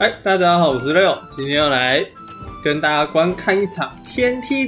嗨，大家好，我是六，今天要来跟大家观看一场 TNT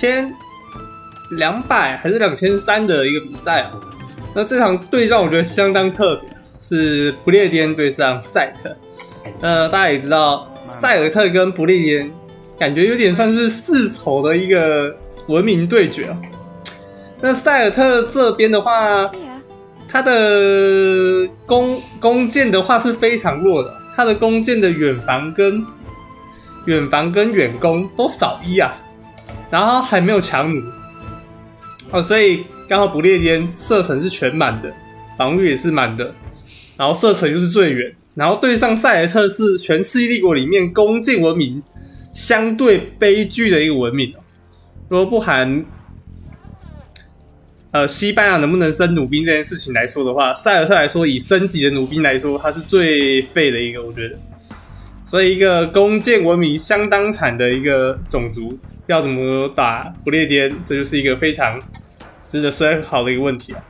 2200还是2300的一个比赛啊。那这场对战我觉得相当特别，是不列颠对上赛特。大家也知道，塞尔特跟不列颠感觉有点算是世仇的一个文明对决啊。那塞尔特这边的话，他的弓箭的话是非常弱的。他的弓箭的远防跟远攻都少1啊，然后还没有强弩哦，所以刚好不列颠射程是全满的，防御也是满的，然后射程又是最远，然后对上塞尔特是全世纪帝国里面弓箭文明相对悲剧的一个文明哦。如果不含西班牙能不能升弩兵这件事情来说的话，塞尔特来说，以升级的弩兵来说，它是最废的一个，我觉得。所以一个弓箭文明相当惨的一个种族，要怎么打不列颠，这就是一个非常值得思考的一个问题啊。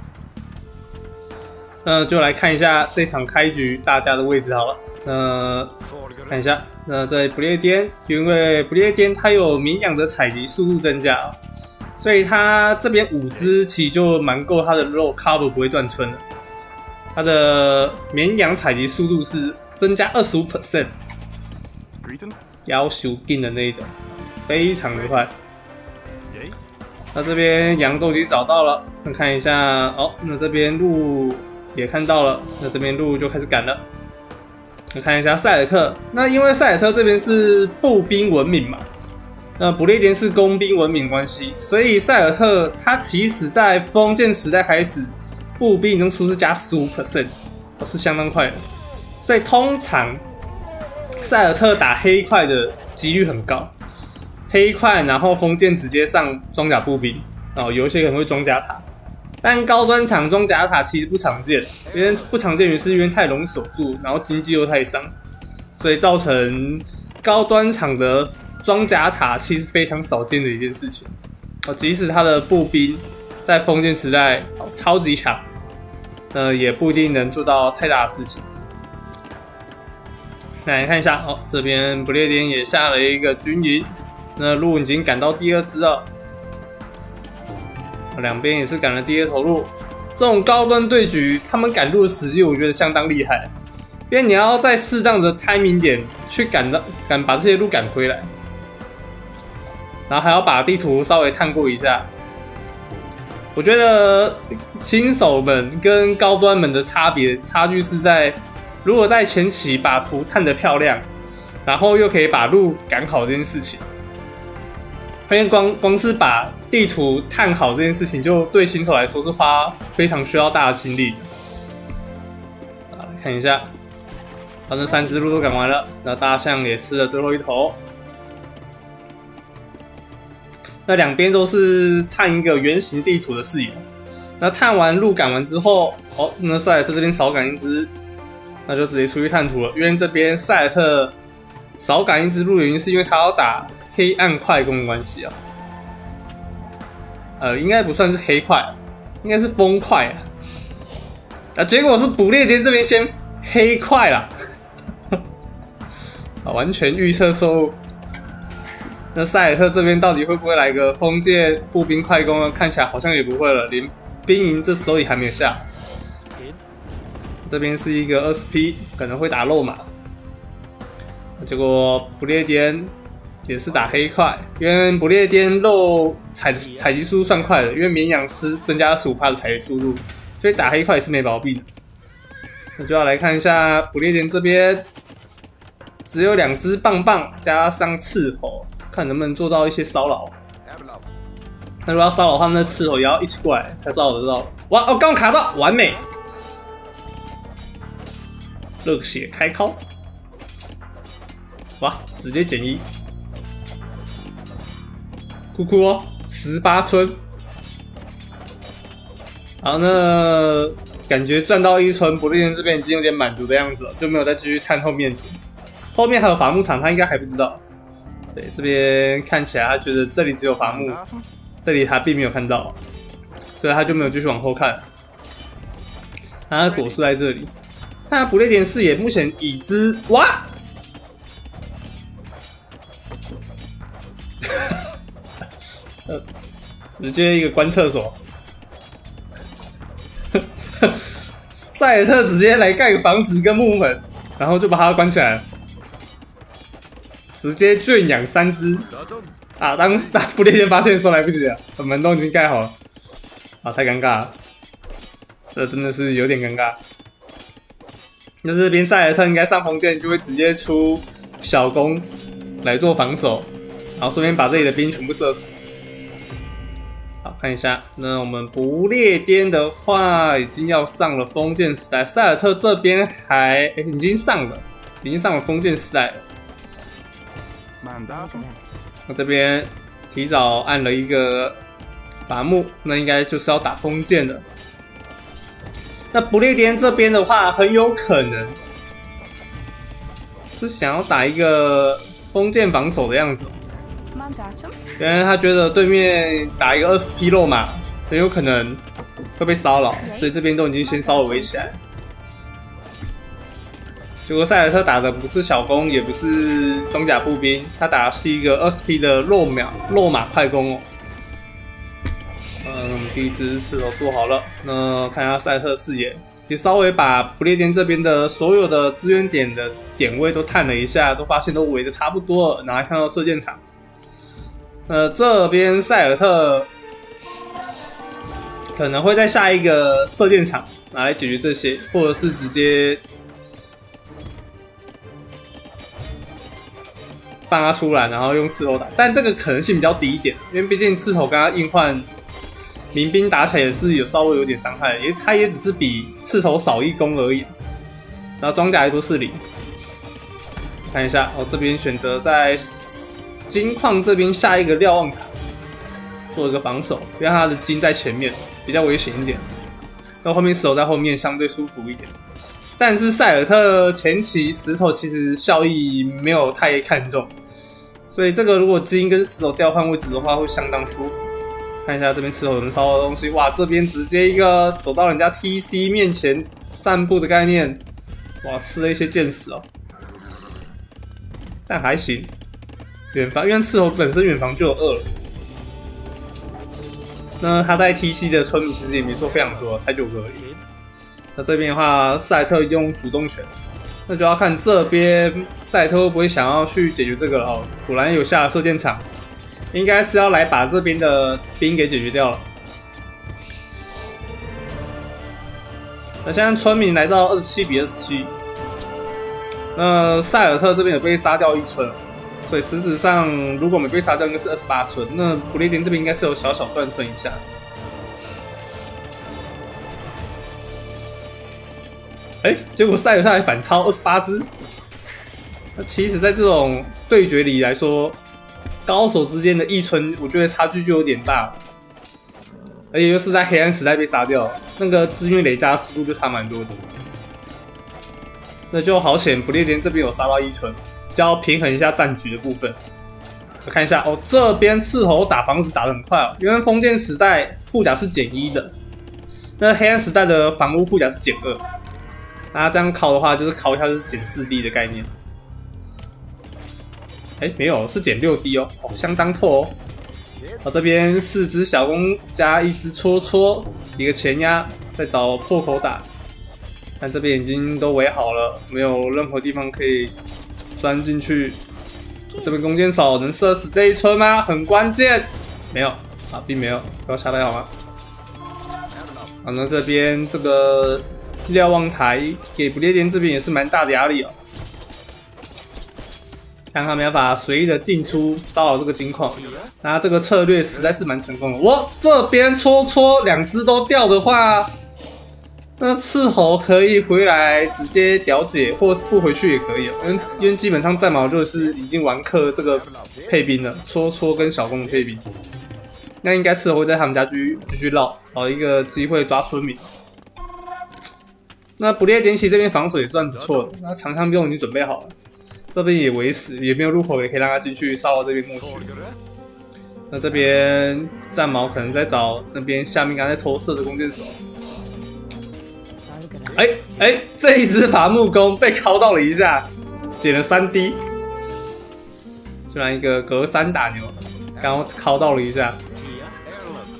那就来看一下这场开局大家的位置好了。看一下，在不列颠，因为不列颠它有绵羊的采集速度增加啊。所以他这边5只其实就蛮够他的肉 cover 不会断村的。他的绵羊采集速度是增加 25%， 要求定的那一种，非常的快。那这边羊都已经找到了，那看一下哦，那这边鹿也看到了，那这边鹿就开始赶了。那看一下塞尔特，那因为塞尔特这边是步兵文明嘛。不列颠是工兵文明关系，所以塞尔特它其实在封建时代开始，步兵能出是加 15%， 是相当快的。所以通常塞尔特打黑块的几率很高，黑块然后封建直接上装甲步兵，有一些可能会装甲塔，但高端场装甲塔其实不常见，因为不常见原因是因为太容易守住，然后经济又太伤，所以造成高端场的装甲塔其实非常少见的一件事情即使他的步兵在封建时代超级强，也不一定能做到太大的事情。来看一下这边不列颠也下了一个军营，那鹿已经赶到第2只了，两边也是赶了第2头鹿。这种高端对局，他们赶路的时机我觉得相当厉害，因为你要在适当的 timing 点去赶把这些鹿赶回来。然后还要把地图稍微探过一下，我觉得新手们跟高端们的差距是在，如果在前期把图探得漂亮，然后又可以把路赶好这件事情，因为光是把地图探好这件事情，就对新手来说是花非常需要大的心力的。看一下，那3只鹿都赶完了，那大象也吃了最后1头。那两边都是探一个圆形地图的视野。那探完路赶完之后，那塞尔特这边少赶1只，那就直接出去探图了。因为这边塞尔特少赶1只路，原因是因为他要打黑暗快攻的关系啊。应该不算是黑快，应该是风快啊。结果是不列颠这边先黑快啦，完全预测错误。那塞尔特这边到底会不会来个封建步兵快攻呢？看起来好像也不会了，连兵营这时候也还没有下。这边是一个20P， 可能会打肉马。结果不列颠也是打黑块，因为不列颠肉采集速度算快的，因为绵羊吃增加15%的采集速度，所以打黑块也是没毛病的。那就要来看一下不列颠这边，只有2只棒棒加上斥候。看能不能做到一些骚扰。那如果要骚扰的话，那斥候也要一起过来才骚扰得到。哇！刚卡到，完美！热血开敲！哇！直接减1，酷酷哦！18村。好，那感觉赚到1村，不列颠这边已经有点满足的样子了，就没有再继续探后面图。后面还有伐木场，他应该还不知道。对，这边看起来他觉得这里只有伐木，这里他并没有看到，所以他就没有继续往后看。他的果树在这里，那不列颠视野目前已知哇， 直接一个关厕所。塞尔特直接来盖个房子跟木门，然后就把它关起来了，直接圈养3只啊！当不列颠发现的时候来不及了，门都已经盖好了啊！太尴尬了，这真的是有点尴尬。那这边塞尔特应该上封建就会直接出小弓来做防守，然后顺便把这里的兵全部射死。好，看一下，那我们不列颠的话已经要上了封建时代，塞尔特这边已经上了封建时代了。我这边提早按了一个伐木，那应该就是要打封建的。那不列颠这边的话，很有可能是想要打一个封建防守的样子。因为他觉得对面打一个20匹肉马，很有可能会被骚扰，所以这边都已经先稍微围起来。结果塞尔特打的不是小弓，也不是装甲步兵，他打的是一个20匹的肉马快攻哦。我们第一只刺头做好了，那看一下塞尔特的视野，也稍微把不列颠这边的所有的资源点的点位都探了一下，都发现都围的差不多了，然后还看到射箭场。这边塞尔特可能会在下一个射箭场拿来解决这些，或者是直接放他出来，然后用刺头打，但这个可能性比较低一点，因为毕竟刺头跟他硬换民兵打起来也是稍微有点伤害，因为他也只是比刺头少1攻而已，然后装甲也都是0。看一下，这边选择在金矿这边下一个瞭望塔，做一个防守，让他的金在前面，比较危险一点。到后面石头在后面相对舒服一点。但是塞尔特前期石头其实效益没有太看重，所以这个如果金跟石头调换位置的话，会相当舒服。看一下这边石头有人烧的东西，哇，这边直接一个走到人家 TC 面前散步的概念，哇，吃了一些箭矢哦，但还行。远防，因为刺头本身远防就有2了，那他在 TC 的村民其实也没说非常多，才9个而已。那这边的话，塞尔特用主动权，那就要看这边塞尔特会不会想要去解决这个了哦。果然有下了射箭场，应该是要来把这边的兵给解决掉了。那现在村民来到27比27，那塞尔特这边有被杀掉1村。所以实质上，如果没被杀掉，应该是28村。那不列颠这边应该是有小断村一下。结果塞尔特还反超28只。那其实，在这种对决里来说，高手之间的1村，我觉得差距就有点大，而且又是在黑暗时代被杀掉，那个资源累加速度就差蛮多的。那就好险，不列颠这边有杀到1村。比较平衡一下战局的部分，我看一下这边刺头打房子打得很快哦，因为封建时代附甲是减1的，那黑暗时代的房屋附甲是减2，大家这样考的话，就是考一下就是减4D 的概念。没有，是减6D哦，相当透哦。这边4只小弓加1只戳戳，一个前压，再找破口打。但这边已经都围好了，没有任何地方可以钻进去，这边弓箭手能射死这1村吗？很关键，没有啊，并没有，给我下来好吗？好，那这边这个瞭望台给不列颠这边也是蛮大的压力哦，看他没办法随意的进出骚扰这个金矿，那这个策略实在是蛮成功的。我这边戳2只都掉的话。那刺头可以回来直接屌解，或是不回去也可以，因为基本上战矛就是已经完克这个配兵了，戳跟小弓的配兵，那应该刺头会在他们家继续绕，找一个机会抓村民。那不列颠其这边防守也算不错的，那长枪兵已经准备好了，这边也围死，也没有入口，也可以让他进去骚扰这边墓区。那这边战矛可能在找那边下面刚才投射的弓箭手。这一只伐木工被敲到了一下，减了3D， 居然一个隔3打牛，刚刚敲到了一下。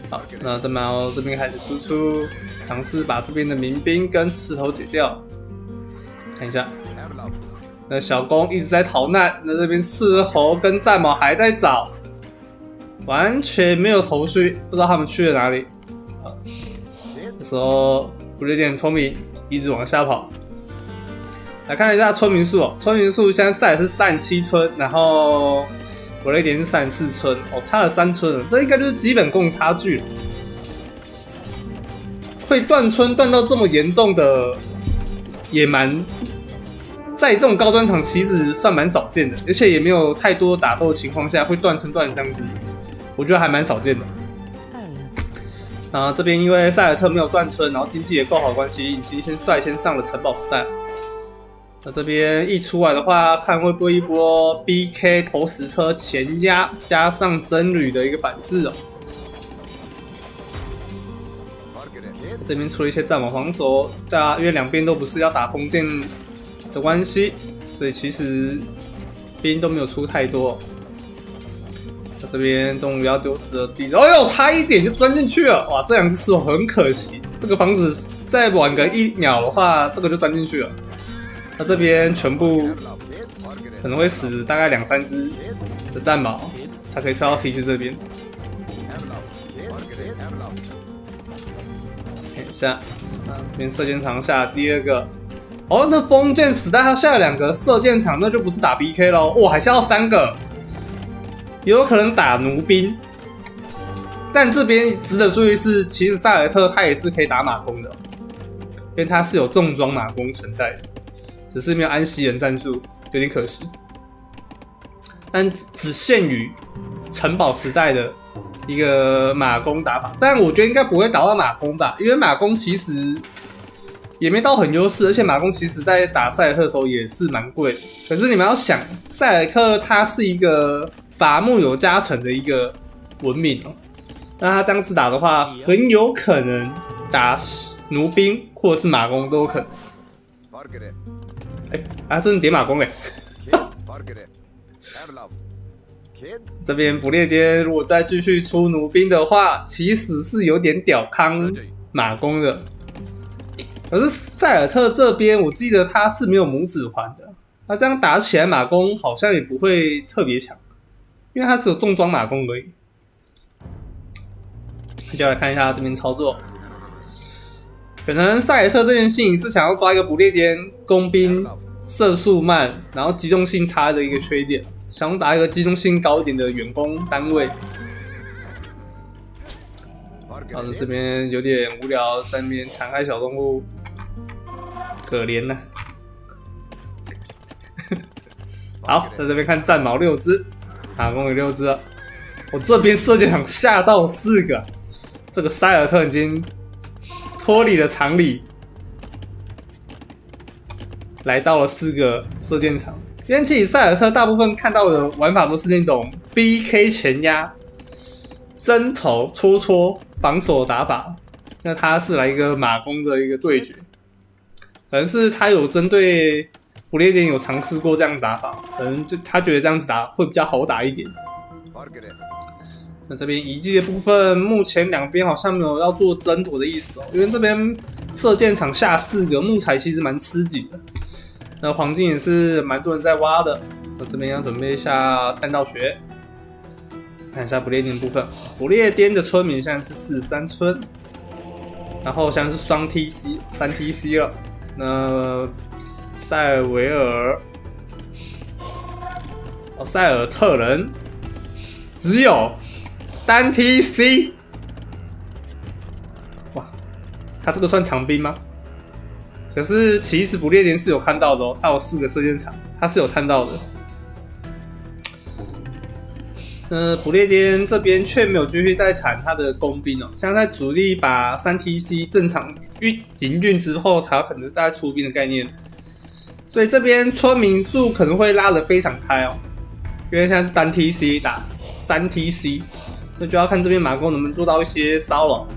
好，那这边开始输出，尝试把这边的民兵跟石头解掉。看一下，那小公一直在逃难，那这边斥候跟战矛还在找，完全没有头绪，不知道他们去了哪里。这时候不列颠聪明，一直往下跑。来看一下村民数哦，村民数现在赛尔是37村，然后不列颠是34村，哦，差了3村了，这应该就是基本共差距了。会断村断到这么严重的，也蛮在这种高端场其实算蛮少见的，而且也没有太多打斗的情况下会断村断这样子，我觉得还蛮少见的。这边因为塞尔特没有断村，然后经济也够好的关系，已经率先上了城堡时代。那这边一出来的话，看会不会一波 BK 投石车前压，加上真旅的一个反制哦。这边出了一些战矛防守，因为两边都不是要打封建的关系，所以其实兵都没有出太多。那这边终于要丢石了地，哎呦，差一点就钻进去了！哇，这两只石头很可惜，这个房子再晚个1秒的话，这个就钻进去了。那这边全部可能会死大概2、3只的战矛，才可以跳到梯子这边。看一下，这边射箭场下第2个。哦，那封建时代他下了2个射箭场，那就不是打 BK 咯。哇，还下到3个，也有可能打弩兵。但这边值得注意是，其实塞尔特他也是可以打马弓的，因为他是有重装马弓存在的。只是没有安息人战术，有点可惜。但只限于城堡时代的一个马弓打法，但我觉得应该不会打到马弓吧，因为马弓其实也没到很优势，而且马弓其实在打塞尔特的时候也是蛮贵的。可是你们要想，塞尔特它是一个伐木有加成的一个文明哦，那他这样子打的话，很有可能打弩兵或者是马弓都有可能。真的叠马弓这边不列颠如果再继续出弩兵的话，其实是有点屌康马弓的。可是塞尔特这边，我记得他是没有拇指环的，那这样打起来马弓好像也不会特别强，因为他只有重装马弓而已。就来看一下这边操作。可能塞尔特这件事情是想要抓一个不列颠工兵射速慢，然后机动性差的一个缺点，想要打一个机动性高一点的远攻单位。然后这边有点无聊，在那边残害小动物，可怜呐。好，在这边看战矛6只，马弓有6只了。我这边射箭场下到4个，这个塞尔特已经脱离了常理，来到了4个射箭场。因为其实塞尔特大部分看到的玩法都是那种 BK 前压、针头戳戳防守打法，那他是来一个马弓的一个对决，可能是他有针对不列颠有尝试过这样打法，可能就他觉得这样子打会比较好打一点。那这边遗迹的部分，目前两边好像没有要做争夺的意思哦，因为这边射箭场下4个木材其实蛮吃紧的，那黄金也是蛮多人在挖的。那这边要准备一下弹道学，看一下不列颠的部分。不列颠的村民现在是43村，然后现在是双 TC 3 TC 了。那塞尔维尔、塞尔特人只有单 TC， 哇，他这个算长兵吗？可是其实不列颠是有看到的哦，他有4个射箭场，他是有看到的。不列颠这边却没有继续再产他的工兵哦，像在主力把3 TC 正常营运之后，才有可能再出兵的概念。所以这边村民数可能会拉得非常开哦，因为现在是单 TC 打3 TC。那就要看这边马弓能不能做到一些骚扰。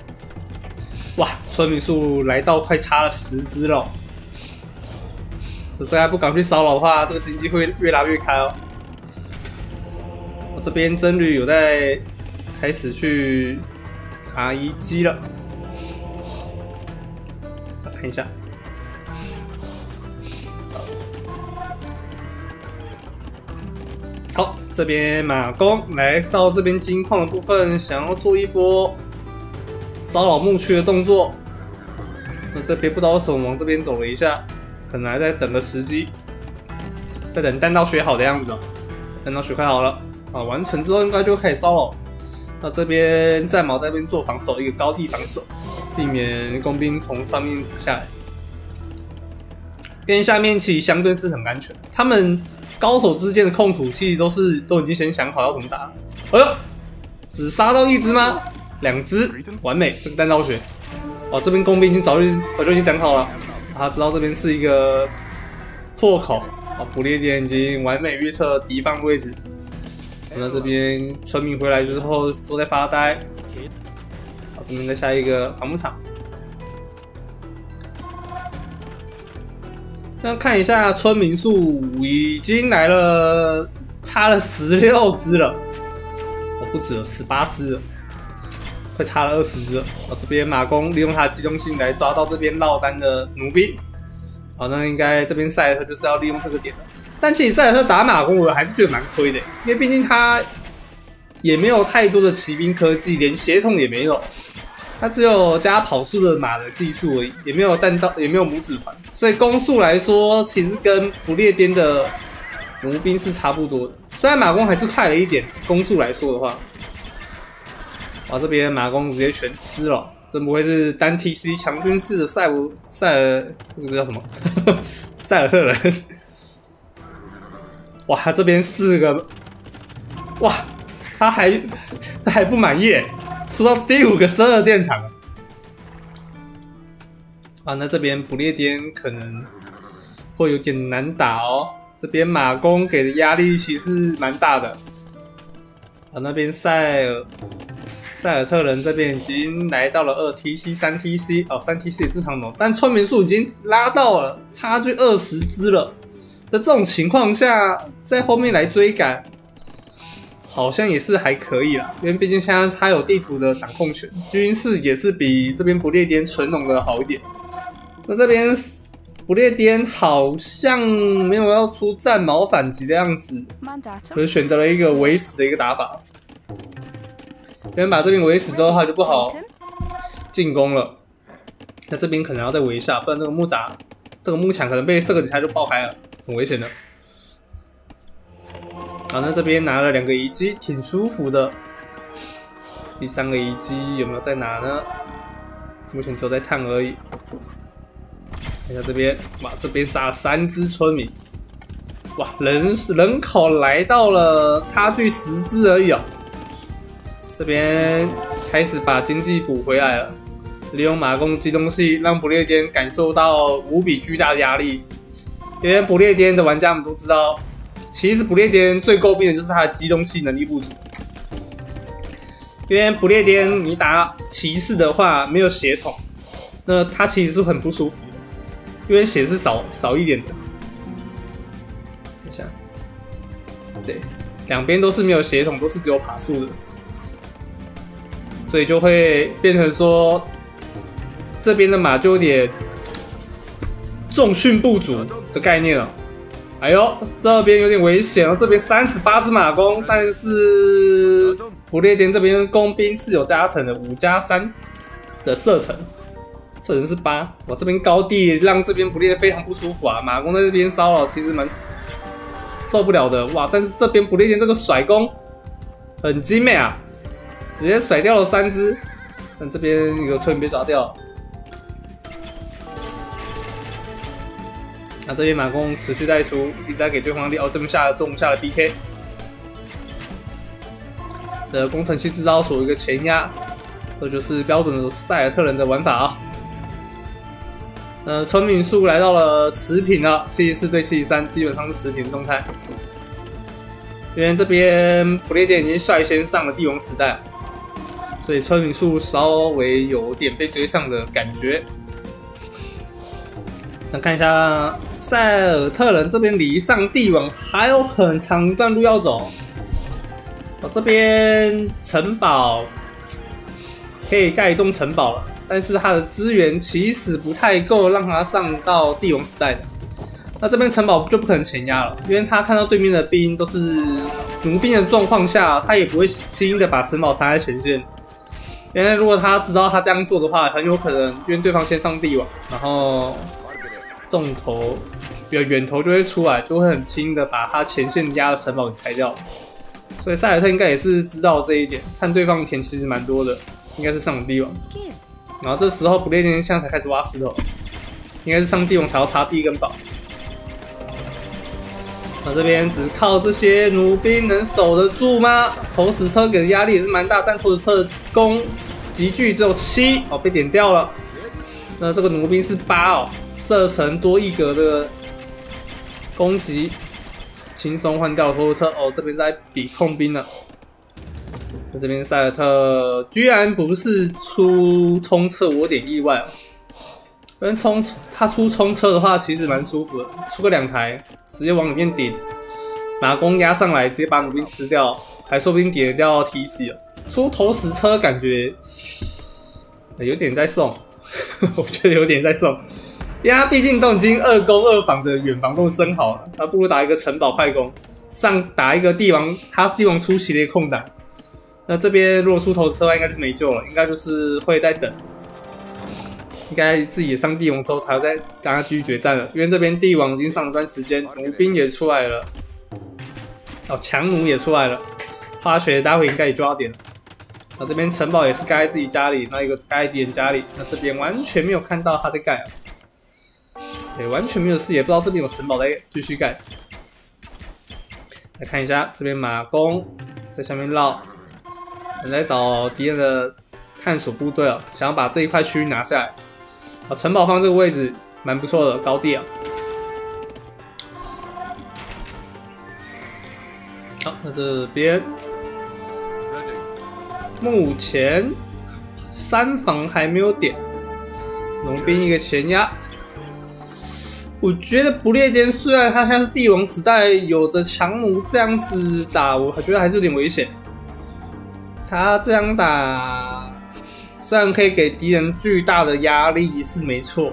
哇，村民数来到快差了10只了。 这还不赶去骚扰的话，这个经济会越拉越开哦。我这边僧侣有在开始去打遗迹了，来看一下。好，这边马弓来到这边金矿的部分，想要做一波骚扰牧区的动作。那这边不知道为什么往这边走了一下，可能还在等个时机，在等弹道学好的样子哦。弹道学快好了啊，完成之后应该就可以骚扰。那这边战矛在这边做防守，一个高地防守，避免工兵从上面打下来。因为下面其实相对是很安全，他们高手之间的控土器都已经先想好要怎么打。哎呦，只杀到一只吗？2只，完美，这个弹道学。哦，这边工兵已经早就已经讲好了，他知道这边是一个破口。哦，不列颠已经完美预测敌方位置。那这边村民回来之后都在发呆。好，这边再下一个伐木场。这样看一下村民数已经来了，差了16只了，哦，不止了，18只了，快差了20只了。哦，这边马弓利用他的机动性来抓到这边落单的弩兵。好，那应该这边塞尔特就是要利用这个点了。但其实塞尔特打马弓我还是觉得蛮亏的，因为毕竟他也没有太多的骑兵科技，连血统也没有。它只有加跑速的马的技术而已，也没有弹道，也没有拇指环，所以攻速来说，其实跟不列颠的弩兵是差不多的。虽然马弓还是快了一点，攻速来说的话，哇，这边马弓直接全吃了，真不会是单 TC 强军式的塞尔，这个叫什么？塞尔特人。哇，他这边4个，哇，他还不满意。出到第5个12箭场啊，那这边不列颠可能会有点难打哦。这边马弓给的压力其实蛮大的啊。那边塞尔特人这边已经来到了2TC、3TC 哦，3TC 也正常弄，但村民数已经拉到了差距20只了。在这种情况下，在后面来追赶。好像也是还可以啦，因为毕竟现在他有地图的掌控权，军事也是比这边不列颠纯农的好一点。那这边不列颠好像没有要出战矛反击的样子，所以选择了一个围死的一个打法。这边把这边围死之后，他就不好进攻了。那这边可能要再围一下，不然这个木墙可能被射个几下就爆开了，很危险的。好，那这边拿了2个遗迹，挺舒服的。第3个遗迹有没有在拿呢？目前只有在探而已。看一下这边，哇，这边杀了3只村民，哇，人口来到了差距10只而已哦。这边开始把经济补回来了，利用马弓机动性让不列颠感受到无比巨大的压力。因为不列颠的玩家们都知道。其实不列颠最诟病的就是他的机动性能力不足，因为不列颠你打骑士的话没有血统，那他其实是很不舒服的，因为血是少一点的。等一下，对，两边都是没有血统，都是只有爬树的，所以就会变成说这边的马就有点重训不足的概念了。哎呦，这边有点危险哦！这边38只马弓，但是不列颠这边工兵是有加成的，5+3的射程是8。我这边高地让这边不列颠非常不舒服啊！马弓在这边骚扰其实蛮受不了的哇！但是这边不列颠这个甩弓很精美啊，直接甩掉了3只，但这边有村民被抓掉。那这边马弓持续带出，一直在给对方力。哦，这边中午下了 BK 的工程器制造所一个前压，这就是标准的塞尔特人的玩法啊。村民数来到了持平了，74对73，基本上是持平的动态。因为这边不列颠已经率先上了帝王时代，所以村民数稍微有点被追上的感觉。那看一下塞尔特人这边离上帝王还有很长一段路要走。这边城堡可以盖一栋城堡了，但是它的资源其实不太够让它上到帝王时代的。那这边城堡就不可能前压了，因为他看到对面的兵都是奴兵的状况下，他也不会轻易的把城堡插在前线。因为如果他知道他这样做的话，很有可能因为对方先上帝王，然后重头远头就会出来，就会很轻易的把他前线压的城堡给拆掉。所以塞尔特应该也是知道这一点，看对方田其实蛮多的，应该是上帝王。然后这时候不列颠现在才开始挖石头，应该是上帝王才要插第一根宝。那这边只靠这些弩兵能守得住吗？投石车给的压力也是蛮大，但投石车的攻击距只有7哦，被点掉了。那这个弩兵是8哦，射程多1格的攻击，轻松换掉了投石车哦。这边在比控兵了。那这边塞尔特居然不是出冲车，我有点意外哦。因为他出冲车的话，其实蛮舒服的，出个2台。直接往里面顶，马弓压上来，直接把弩兵吃掉，还说不定点得掉 TC 了。出投石车感觉有点在送，我觉得有点在送，因为他毕竟都已经2攻2防的远防都升好了，他不如打一个城堡快攻，上打一个帝王，他帝王出奇的空档。那这边如果出投石车的话，应该是没救了，应该就是会在等。应该自己上帝王之后才会再跟他继续决战了，因为这边帝王已经上了一段时间，弩兵也出来了，哦，强弩也出来了，花雪待会应该也就要点了。那这边城堡也是盖在自己家里，那一个盖在敌人家里，那这边完全没有看到他在盖啊，对，完全没有视野，不知道这边有城堡在继续盖。来看一下这边马弓在下面绕，在找敌人的探索部队哦，想要把这一块区域拿下来。啊，城堡放这个位置蛮不错的高地啊。好，那这边目前3防还没有点，农兵一个前压。我觉得不列颠虽然他现在是帝王时代，有着强弩这样子打，我觉得还是有点危险。他这样打。虽然可以给敌人巨大的压力是没错，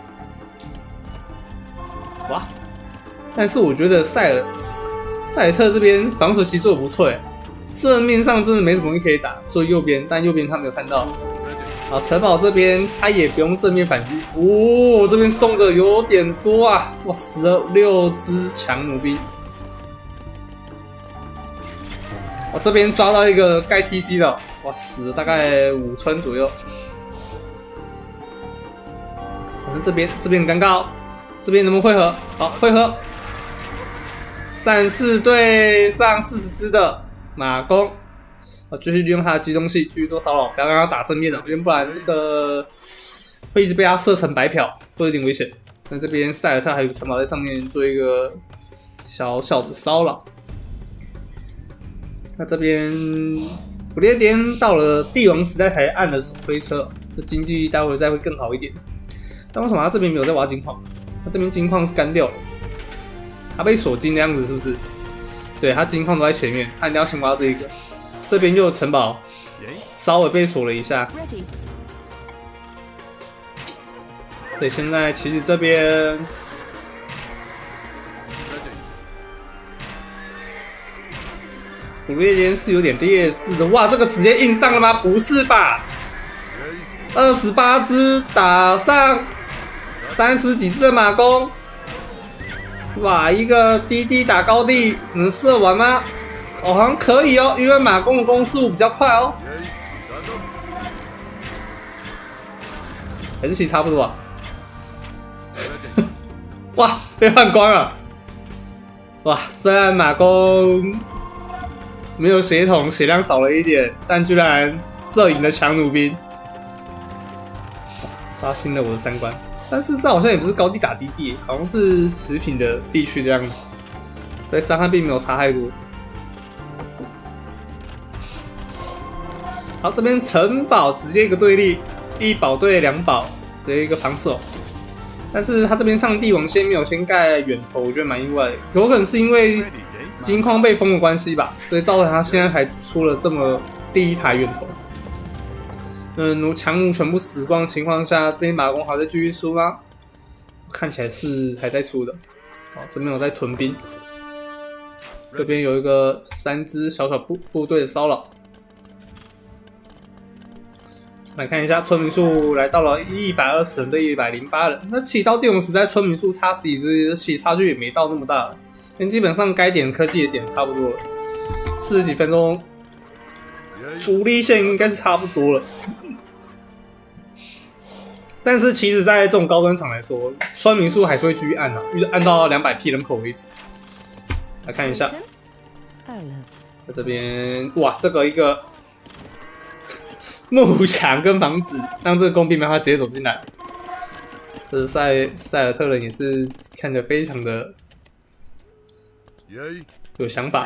哇！但是我觉得塞尔特这边防守其实做得不错，正面上真的没什么东西可以打，所以右边，但右边他没有看到。啊，城堡这边他也不用正面反击，哦，这边送的有点多啊！哇，死了6只强弩兵。我这边抓到一个盖 TC 的。哇，死了大概5村左右。反正这边很尴尬哦，这边能不能汇合？好，汇合。战士队上40只的马弓，继续利用他的机动性继续做骚扰，不要让他打正面了，因为不然这个会一直被他射成白嫖，会有点危险。那这边塞尔特还有个城堡在上面做一个小小的骚扰。那这边。不列颠到了帝王时代才按了手推车，这经济待会再会更好一点。但为什么他这边没有在挖金矿？他这边金矿是干掉了，他被锁金的样子是不是？对，他金矿都在前面，他一定要先挖这一个。这边又有城堡，稍微被锁了一下。所以现在其实这边。不列颠是有点劣势的，哇，这个直接硬上了吗？不是吧？28只打上30几只的马弓，哇，一个低打高地能射完吗？哦，好像可以哦，因为马弓的攻速比较快哦，还是其实差不多啊。哇，被换光了！哇，虽然马弓。没有血统，血量少了一点，但居然射赢了强弩兵，刷新了我的3观。但是这好像也不是高地打低地，好像是持平的地区的样子，所以伤害并没有差太多。好，这边城堡直接一个对立，1保对2保的一个防守。 但是他这边上帝王先没有先盖远投，我觉得蛮意外的，有可能是因为金矿被封的关系吧，所以造成他现在还出了这么第一台远投。强弩全部死光的情况下，这边马弓还在继续出吗？看起来是还在出的。好，这边有在屯兵，这边有一个3支小部队的骚扰。来看一下村民数来到了120人对108人，那起到电龙时代村民数差11只，其实差距也没到那么大了，因为基本上该点科技也点差不多了，40几分钟，主力线应该是差不多了。但是其实，在这种高端场来说，村民数还是会继续按按到200P 人口为止。来看一下，在这边，哇，这个一个幕墙跟房子，让这个工兵没办法直接走进来。这是塞尔特人也是看着非常的有想法。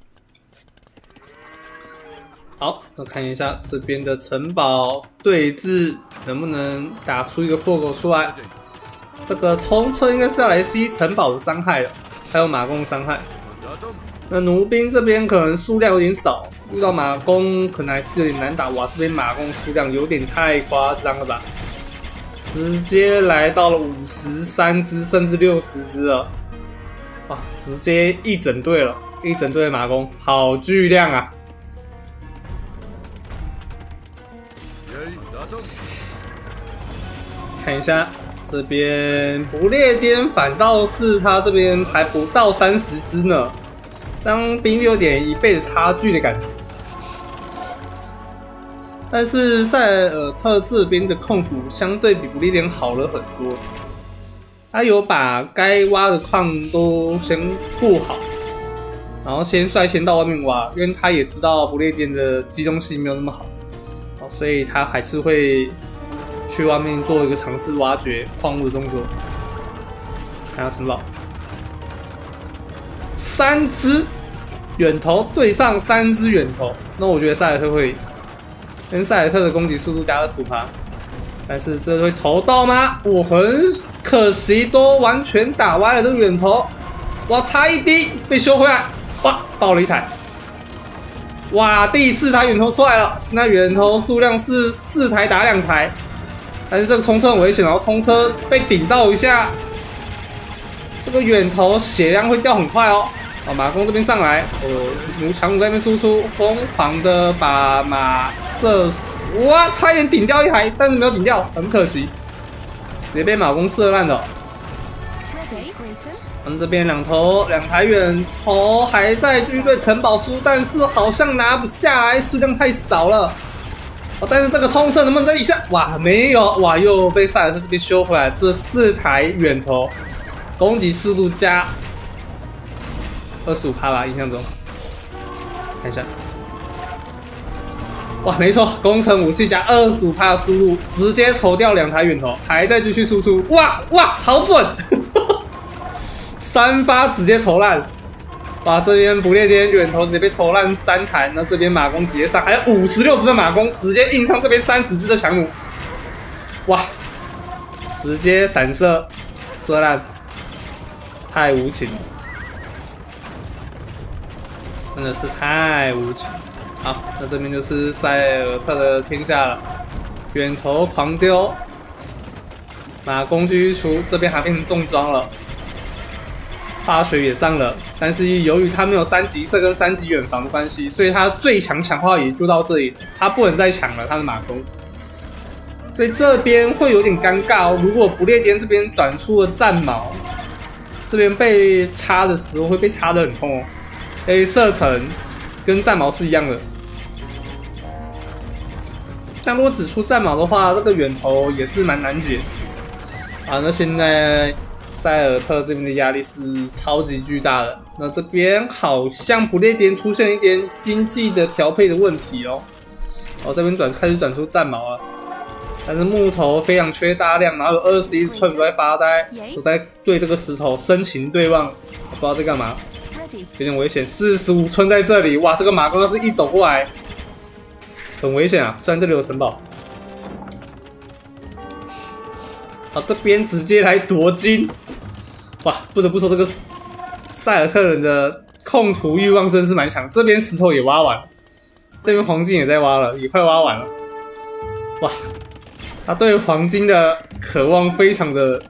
好，那看一下这边的城堡对峙能不能打出一个破口出来。这个冲车应该是要来吸城堡的伤害的，还有马弓的伤害。那弩兵这边可能数量有点少，遇到马弓可能还是有点难打。哇，这边马弓数量有点太夸张了吧？直接来到了53只甚至60只了，哇，直接一整队了，一整队的马弓，好巨量啊！看一下这边不列颠，反倒是他这边还不到30只呢，这样兵力有点1倍的差距的感觉。但是塞尔特这边的控图相对比不列颠好了很多，他有把该挖的矿都先顾好，然后率先到外面挖，因为他也知道不列颠的机动性没有那么好，所以他还是会去外面做一个尝试挖掘矿物的动作。看下城堡，3只远投对上3只远投，那我觉得塞尔特会赢。跟塞尔特的攻击速度加25%，但是这会投到吗？我很可惜，都完全打歪了这个远投，哇，差一滴被修回来，哇，爆了一台，哇，第4台远投出来了，现在远投数量是4台打2台，但是这个冲车很危险，然后冲车被顶到一下，这个远投血量会掉很快哦。好，马弓这边上来，强弩在那边输出，疯狂的把马射死，哇，差一点顶掉一台，但是没有顶掉，很可惜，直接被马弓射烂了。他们这边2台远投还在继续对城堡输，但是好像拿不下来，数量太少了。但是这个冲车能不能在以下？哇，没有，哇，又被塞尔特这边修回来。这4台远投，攻击速度加25%吧，印象中。看一下，哇，没错，工程武器加25%的输入，直接投掉2台远投，还在继续输出。哇，好准！3发直接投烂。哇，这边不列颠远投直接被投烂3台，那这边马弓直接上，还有56只的马弓直接硬上这边30只的强弩。哇，直接闪射射烂，太无情了。真的是太无情。好，那这边就是塞尔特的天下了，远投狂丢，马弓继续出，这边还变成重装了，化学也上了，但是由于他没有3级射跟3级远防的关系，所以他最强强化也就到这里，他不能再抢了他的马弓，所以这边会有点尴尬哦。如果不列颠这边转出了战矛，这边被插的时候会被插得很痛哦。A 射程跟战矛是一样的，但如果只出战矛的话，这个远投也是蛮难解。啊，那现在塞尔特这边的压力是超级巨大的。那这边好像不列颠出现一点经济的调配的问题哦。哦，这边开始转出战矛了，但是木头非常缺大量，然后有21寸都在发呆，都在对这个石头深情对望，不知道在干嘛。有点危险，45寸在这里，哇！这个马弓要是一走过来，很危险啊。虽然这里有城堡， 好，这边直接来夺金，哇！不得不说，这个塞尔特人的控图欲望真是蛮强。这边石头也挖完了，这边黄金也在挖了，也快挖完了。哇！他对黄金的渴望非常的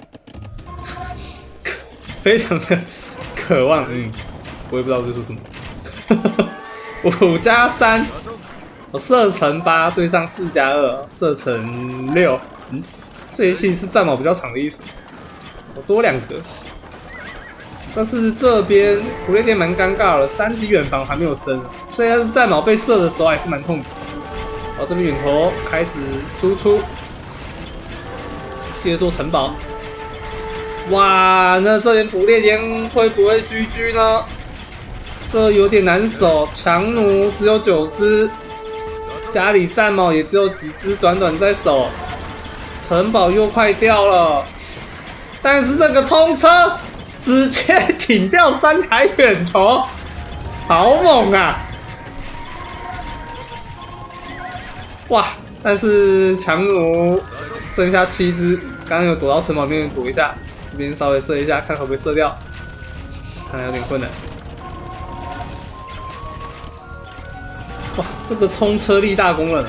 渴望，我也不知道这是什么。5+3，我射程8对上4+2，射程6，所以其实是战矛比较长的意思。我多2格，但是这边不列颠蛮尴尬的，3级远防还没有升，所以他是战矛被射的时候还是蛮痛苦。好，这边远投开始输出，接着做城堡。哇，那这边不列颠会不会GG呢？这有点难守，强弩只有9只，家里战矛也只有几只，短短在手，城堡又快掉了。但是这个冲车直接顶掉3台远投，好猛啊！哇！但是强弩剩下7只，刚刚有躲到城堡里面躲一下，这边稍微射一下，看会不会射掉，看来有点困难。哇，这个冲车立大功了！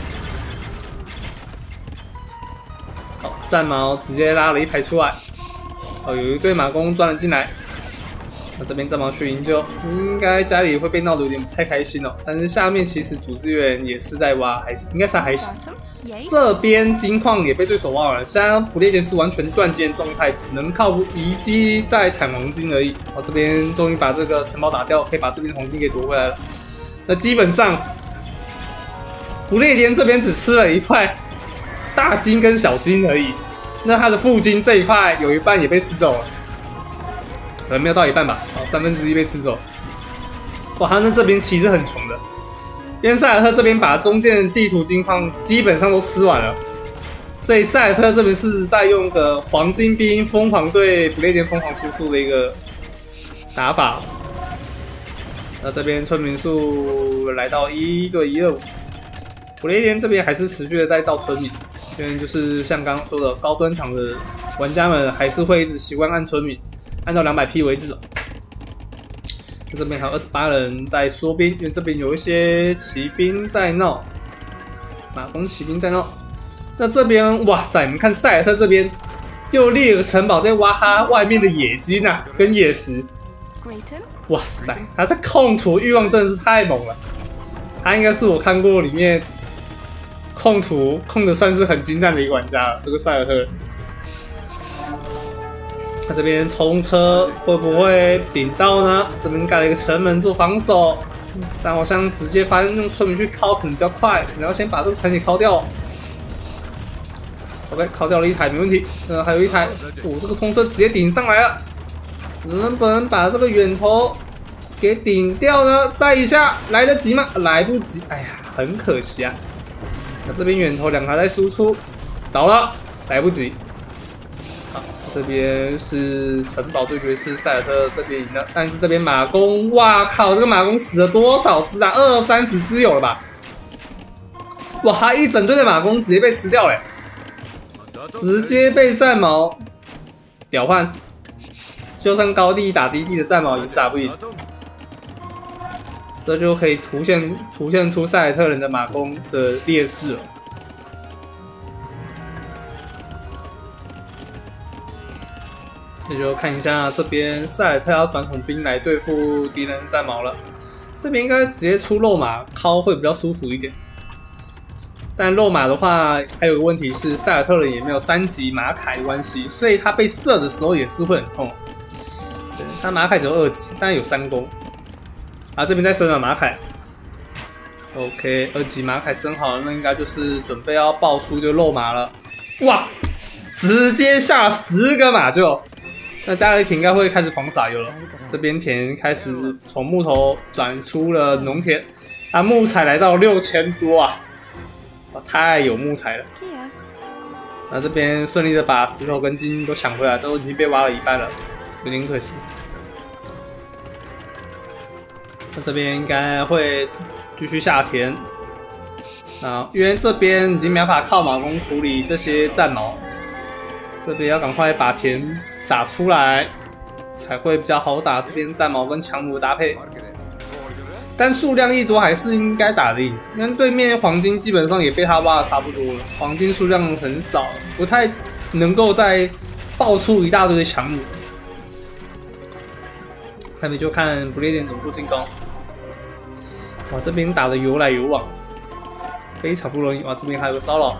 好，战矛直接拉了一排出来。哦，有一队马弓钻了进来。那这边战矛去营救，应该家里会被闹得有点不太开心哦。但是下面其实主资源也是在挖，应该是还行。这边金矿也被对手挖完了，现在不列颠是完全断金的状态，只能靠遗迹在产黄金而已。哦，这边终于把这个城堡打掉，可以把这边的黄金给夺回来了。那基本上，不列颠这边只吃了一块大金跟小金而已。那他的副金这一块有一半也被吃走了，可能没有到一半吧，好，1/3被吃走。哇，他那这边其实很穷的，因为塞尔特这边把中间的地图金矿基本上都吃完了，所以塞尔特这边是在用个黄金兵疯狂对不列颠疯狂输出的一个打法。那这边村民数来到1对125，不列颠这边还是持续的在造村民。因为就是像刚刚说的，高端场的玩家们还是会一直习惯按村民，按到200P 为止。这边还有28人在缩兵，因为这边有一些骑兵在闹，马弓骑兵在闹。那这边哇塞，你们看塞尔特这边又立了个城堡在挖他外面的野金啊，跟野石。哇塞，他这控图欲望真的是太猛了，他应该是我看过里面控图控的算是很精湛的一个玩家了，这个塞尔特人。他这边冲车会不会顶到呢？这边盖了一个城门做防守，但好像直接发现用村民去敲可能比较快，可能要先把这个城给敲掉。OK， 敲掉了一台没问题，还有一台，这个冲车直接顶上来了，能不能把这个远投给顶掉呢？再一下来得及吗？来不及，哎呀，很可惜啊。那这边远投2台在输出，倒了，来不及。好，这边是城堡对决是塞尔特这边赢了，但是这边马弓，哇靠，这个马弓死了多少只啊？20-30只有了吧？哇，一整队的马弓直接被吃掉了，直接被战矛屌换，就算高地打低地的战矛也是打不赢。这就可以凸现出塞尔特人的马弓的劣势了。那就看一下这边塞尔特要转统兵来对付敌人的战矛了。这边应该直接出肉马敲会比较舒服一点。但肉马的话，还有个问题是塞尔特人也没有3级马铠的关系，所以他被射的时候也是会很痛。对，他马铠只有2级，但有3攻。啊，这边在升了马铠 ，OK， 2级马铠升好了，那应该就是准备要爆出一个肉马了。哇，直接下10个马厩，那加雷田应该会开始狂撒油了。这边田开始从木头转出了农田，啊，木材来到6000多啊，哇，太有木材了。那这边顺利的把石头跟金都抢回来，都已经被挖了一半了，有点可惜。那这边应该会继续下田，啊，因为这边已经没办法靠马弓处理这些战矛， 这边要赶快把田撒出来，才会比较好打。这边战矛跟强弩的搭配，但数量一多还是应该打得赢，因为对面黄金基本上也被他挖的差不多了，黄金数量很少，不太能够再爆出一大堆的强弩。下面就看不列颠怎么做进攻。哇，这边打的有来有往，非常不容易。哇，这边还有个骚扰。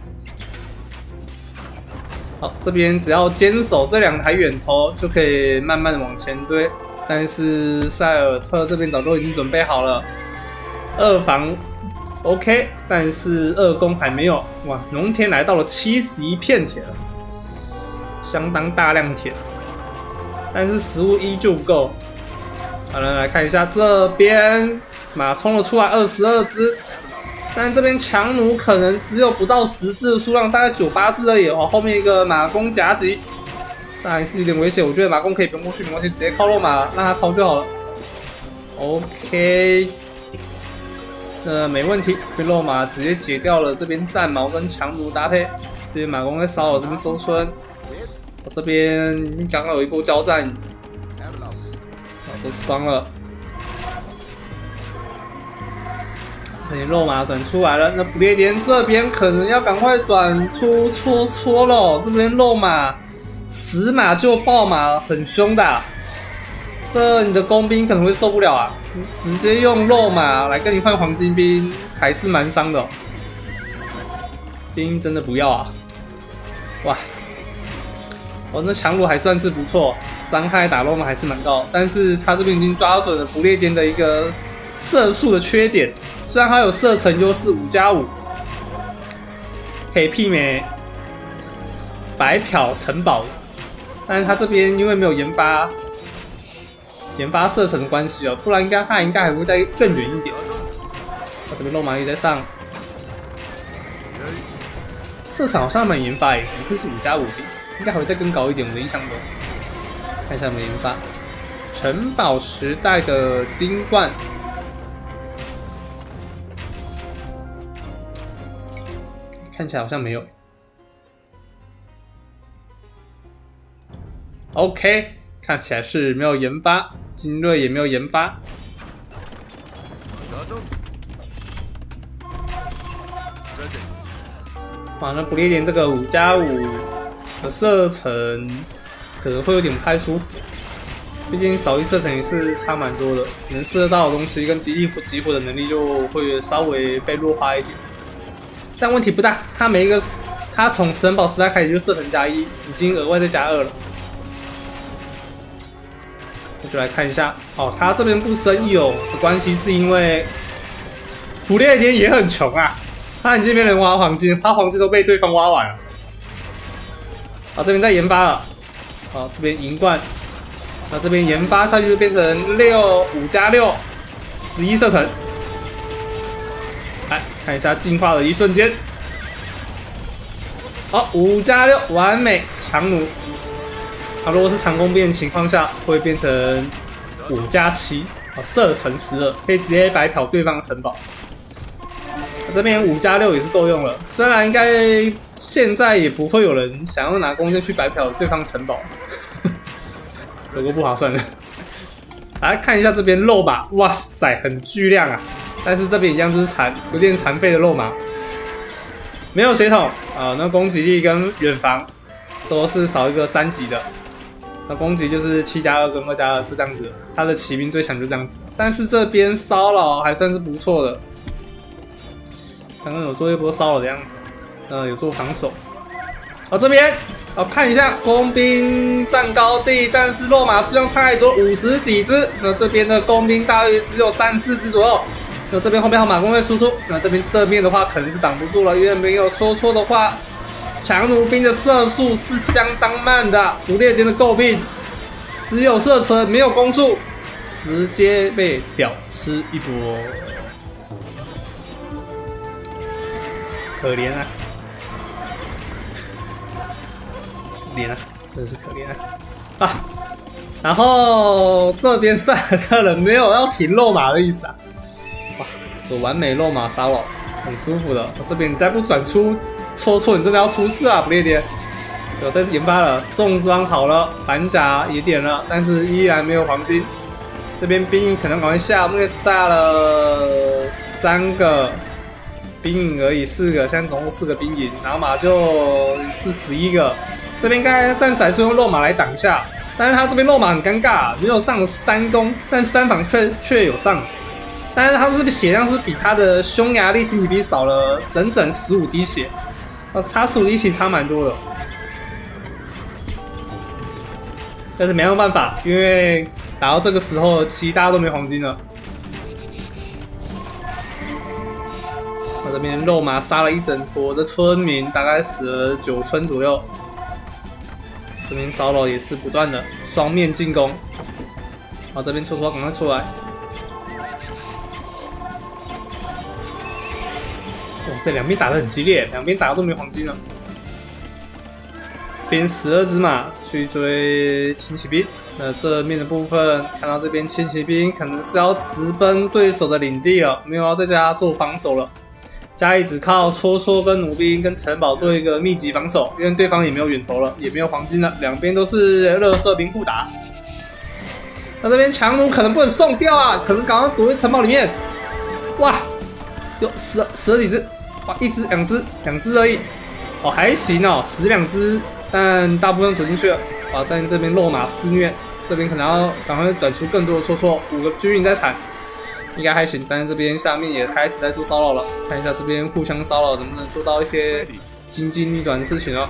好，这边只要坚守这2台远投，就可以慢慢的往前堆。但是塞尔特这边早就已经准备好了，2防 OK， 但是2攻还没有。哇，农田来到了71片田了，相当大量田，但是食物依旧不够。好了，来看一下这边马冲了出来22只。但这边强弩可能只有不到10只的数量，大概9、8只而已哦。后面一个马弓夹击，但还是有点危险。我觉得马弓可以不用过去，没关系，直接靠肉马，让他靠就好了。OK， 没问题。这边肉马直接解掉了这边战矛跟强弩搭配。这边马弓在骚扰这边收村，我这边刚刚有一波交战，都死光了。这些肉马转出来了，那不列颠这边可能要赶快转出戳了。这边肉马死马就爆马，很凶的啊。这你的工兵可能会受不了啊，直接用肉马来跟你换黄金兵，还是蛮伤的哦。金真的不要啊！哇，那强弩还算是不错，伤害打肉马还是蛮高，但是他这边已经抓准了不列颠的一个射速的缺点。虽然它有射程优势5+5，可以媲美白嫖城堡，但是它这边因为没有研发射程的关系哦，不然它应该还会再更远一点。它这边肉马也在上，射程好像蛮研发耶，怎么会是5+5？应该还会再更高一点，我的印象中。看一下有没有研发，城堡时代的金冠。看起来好像没有。OK， 看起来是没有研发，精锐也没有研发。哇，那不列颠这个5+5的射程可能会有点不太舒服，毕竟少一射程也是差蛮多的，能射到的东西跟激活的能力就会稍微被弱化一点。但问题不大，他从神堡时代开始就射程+1，已经额外再加2了。我就来看一下，哦，他这边不生有的关系是因为不列颠也很穷啊，他已经没人挖黄金，他黄金都被对方挖完了。好，这边在研发了，好，这边银冠，那这边研发下去就变成5+6， 11射程。来看一下进化的一瞬间，好，5+6完美强弩。它如果是长弓兵的情况下，会变成5+7，射程12，可以直接白嫖对方城堡。这边5+6也是够用了，虽然应该现在也不会有人想要拿弓箭去白嫖对方城堡，有够不划算的。来看一下这边肉马，哇塞，很巨量啊！但是这边一样就是有点残废的肉马，没有血统啊。那攻击力跟远防都是少一个3级的。那攻击就是7+2跟2+2是这样子，他的骑兵最强就这样子。但是这边骚扰还算是不错的，刚刚有做一波骚扰的样子，有做防守。这边看一下工兵占高地，但是肉马数量太多，50几只。那这边的工兵大约只有3、4只左右。那这边后面还有马弓会输出，那这边正面的话可能是挡不住了，因为没有说错的话，强弩兵的射速是相当慢的。不列颠的诟病，只有射程没有攻速，直接被屌吃一波，可怜啊！可怜啊，真的是可怜啊！然后这边塞尔特人没有要停肉马的意思啊！哇，有完美肉马骚扰，很舒服的。这边你再不转出戳，你真的要出事啊！不列颠， 有在研发了，重装好了，板甲也点了，但是依然没有黄金。这边兵营可能赶快下，目前下了3个兵营而已，4个，现在总共4个兵营，然后马就是11个。这边应该暂时还是用肉马来挡一下，但是他这边肉马很尴尬，没有上3攻，但3防却有上。但是他这边血量是比他的匈牙利轻骑兵少了整整15滴血，差15滴血差蛮多的。但是没有办法，因为打到这个时候，其实大家都没黄金了。我这边肉马杀了一整坨的村民，大概死了9村左右。这边骚扰也是不断的双面进攻。好，这边戳赶快出来。哇，这两边打得很激烈，两边打都没黄金了。边12只马去追轻骑兵，那这面的部分看到这边轻骑兵可能是要直奔对手的领地了，没有要在家做防守了。家里只靠戳跟弩兵跟城堡做一个密集防守，因为对方也没有远投了，也没有黄金了，两边都是垃圾兵互打。那这边强弩可能不能送掉啊，可能赶快躲在城堡里面。哇，有死了几只？哇，1只、2只而已。哦，还行哦，死2只。但大部分躲进去了，哇！在这边肉马肆虐，这边可能要赶快转出更多的戳，5个军营在产，应该还行。但是这边下面也开始在做骚扰了，看一下这边互相骚扰能不能做到一些经济逆转的事情哦。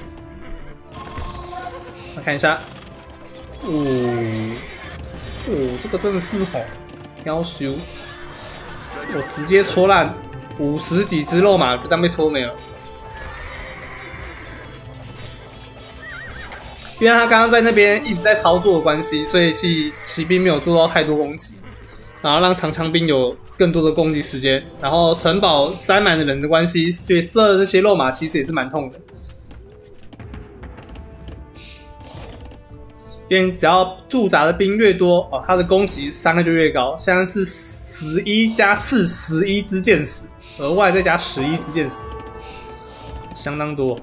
来看一下，这个真的是吼，夭寿，我直接戳烂50几只肉马，就当被戳没了。因为他刚刚在那边一直在操作的关系，所以骑兵没有做到太多攻击，然后让长枪兵有更多的攻击时间。然后城堡塞满了人的关系，所以射这些肉马其实也是蛮痛的。因为只要驻扎的兵越多，哦，他的攻击伤害就越高。现在是11加4， 11支箭死，额外再加11支箭死，相当多。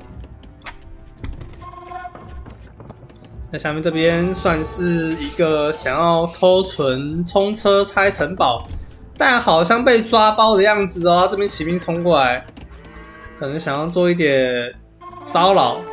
那下面这边算是一个想要偷存冲车拆城堡，但好像被抓包的样子哦。这边骑兵冲过来，可能想要做一点骚扰。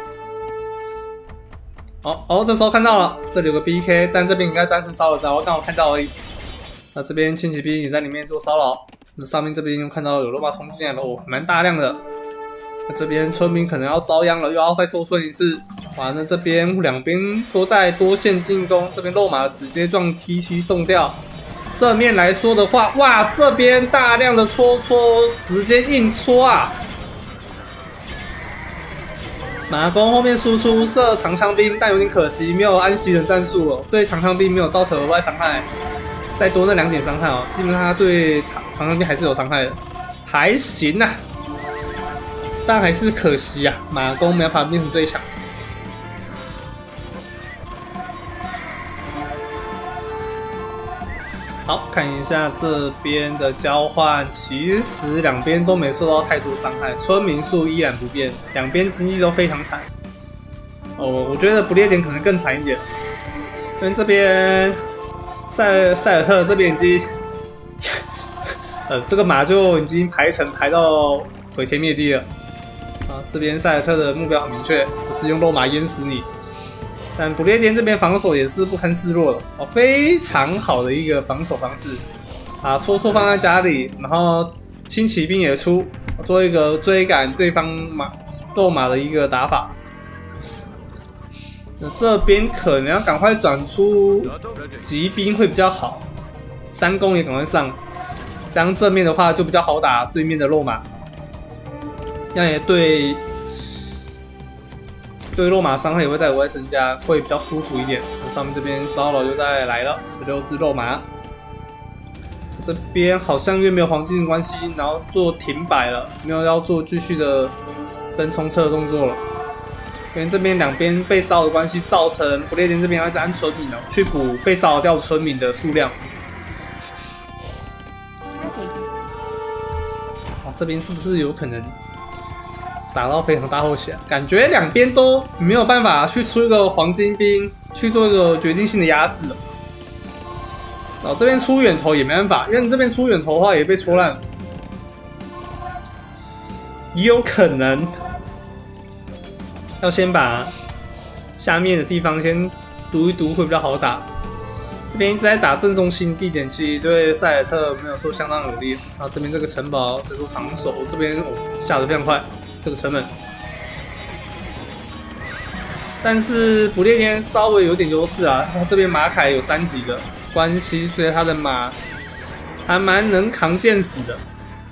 哦，这时候看到了，这里有个 BK， 但这边应该单纯骚扰到，我刚好看到而已。那这边轻骑兵也在里面做骚扰，那上面这边又看到有肉马冲进来了，哦，蛮大量的。这边村民可能要遭殃了，又要再受损一次。哇，那这边两边都在多线进攻，这边肉马直接撞 TC 送掉。正面来说的话，哇，这边大量的戳，直接硬戳啊！马弓后面输出射长枪兵，但有点可惜，没有安息人战术哦，对长枪兵没有造成额外伤害。再多那2点伤害哦，基本上他对长枪兵还是有伤害的，还行啊。但还是可惜啊，马弓没办法变成最强。好，看一下这边的交换，其实两边都没受到太多伤害，村民数依然不变，两边经济都非常惨。我觉得不列颠可能更惨一点，因为这边塞尔特这边已经，这个马就已经排到毁天灭地了。这边塞尔特的目标很明确，就是用肉马淹死你。但不列颠这边防守也是不堪示弱的哦，非常好的一个防守方式。戳放在家里，然后轻骑兵也出，做一个追赶对方肉马的一个打法。那这边可能要赶快转出骑兵会比较好，3攻也赶快上，这样正面的话就比较好打对面的肉马。这样也对肉马伤害也会在额外增加，会比较舒服一点。上面这边骚扰又再来了，16只肉马。这边好像因为没有黄金的关系，然后做停摆了，没有要做继续的升冲车的动作了。因为这边两边被骚扰的关系，造成不列颠这边要一直按村民去补被骚扰掉的村民的数量。这边是不是有可能打到非常大后期啊，感觉两边都没有办法去出一个黄金兵去做一个决定性的压制。然后这边出远投也没办法，因为你这边出远投的话也被戳烂了，也有可能要先把下面的地方先读一读会比较好打。这边一直在打正中心地点，其实对塞尔特没有说相当有利。然后这边这个城堡在做防守，这边下得非常快，这个城门。但是不列颠稍微有点优势啊，他这边马凯有3级的关系，所以他的马还蛮能扛剑死的，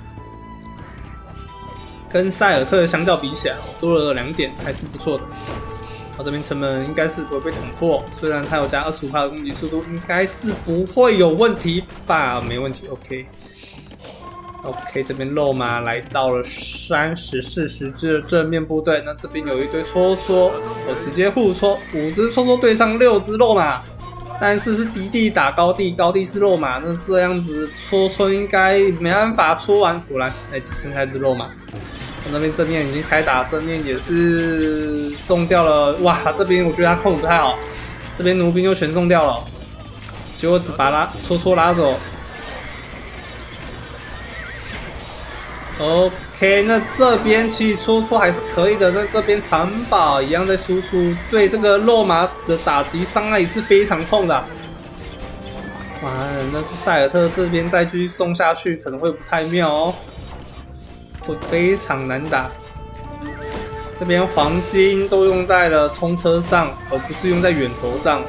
跟塞尔特相较比起来，多了2点，还是不错的。好，这边城门应该是不会被捅破，虽然它有加25%的攻击速度，应该是不会有问题吧？没问题 ，OK。这边肉马来到了30、40只的正面部队，那这边有一堆戳戳，我直接互戳，5只戳戳对上6只肉马，但是是敌地打高地，高地是肉马，那这样子戳戳应该没办法戳完，果然，只剩下一只肉马。那边正面已经开打，正面也是送掉了。哇，这边我觉得他控制不太好，这边弩兵就全送掉了，结果只把戳戳拉走。OK， 那这边其实戳戳还是可以的，那这边城堡一样在输出，对这个肉马的打击伤害也是非常痛的。哇，那塞尔特这边再继续送下去可能会不太妙哦。会非常难打，这边黄金都用在了冲车上，而不是用在远投上。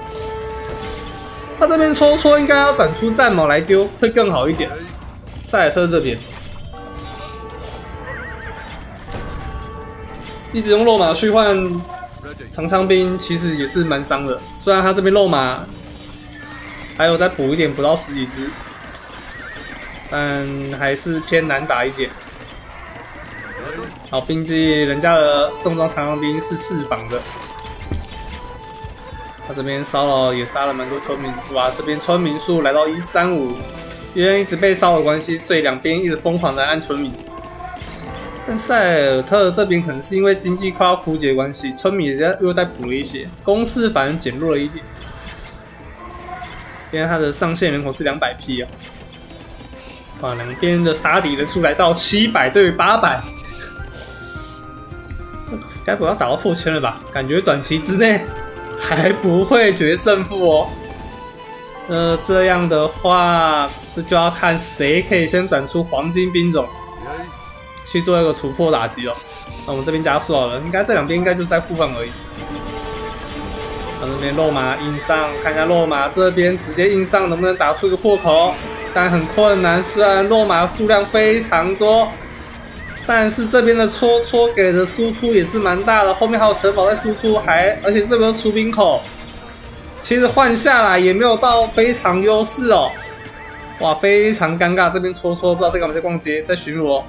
他这边戳戳应该要转出战矛来丢，会更好一点。塞尔特这边一直用肉马去换长枪兵，其实也是蛮伤的。虽然他这边肉马还有再补一点，补到10几只，但还是偏难打一点。好，并且人家的重装长枪兵是4防的，他这边骚扰也杀了蛮多村民，哇，这边村民数来到135，因为一直被骚扰的关系，所以两边一直疯狂的按村民。但塞尔特这边可能是因为经济快要枯竭的关系，村民又再补了一些，攻势反而减弱了一点，因为他的上限人口是200匹啊。哇，两边的杀敌人数来到700对于800。该不要打到破1000了吧？感觉短期之内还不会决胜负哦。这样的话，这就要看谁可以先转出黄金兵种，去做一个突破打击哦。那我们这边加速好了，应该这两边应该就是在互换而已。那这边肉马硬上，看一下肉马这边直接硬上能不能打出一个破口，但很困难。虽然肉马数量非常多。但是这边的戳戳给的输出也是蛮大的，后面还有城堡在输出，而且这边出兵口，其实换下来也没有到非常优势哦。哇，非常尴尬，这边戳戳不知道在干嘛，在逛街，在巡逻。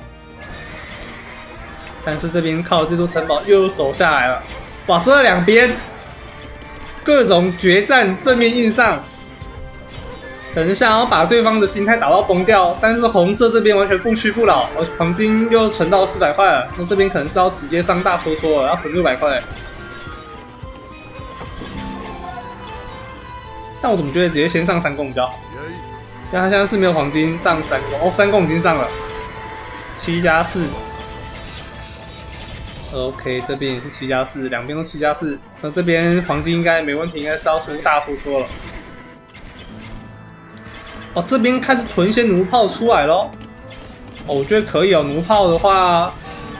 但是这边靠这座城堡又守下来了。哇，这两边各种决战，正面硬上。可能想要把对方的心态打到崩掉，但是红色这边完全不屈不挠，黄金又存到400块了，那这边可能是要直接上大戳戳了，要存600块。但我怎么觉得直接先上3攻比较好？因为他现在是没有黄金上3攻，哦，3攻已经上了，7+4。OK， 这边也是7+4，两边都7+4，那这边黄金应该没问题，应该是要出大戳戳了。哦，这边开始囤一些弩炮出来咯。哦，我觉得可以哦。弩炮的话，